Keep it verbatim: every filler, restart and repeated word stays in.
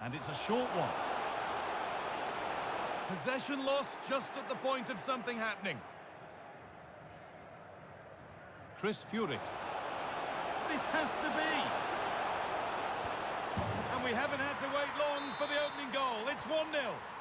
And it's a short one. Possession lost just at the point of something happening. Chris Furyk. This has to be. And we haven't had to wait long for the opening goal. It's one nil.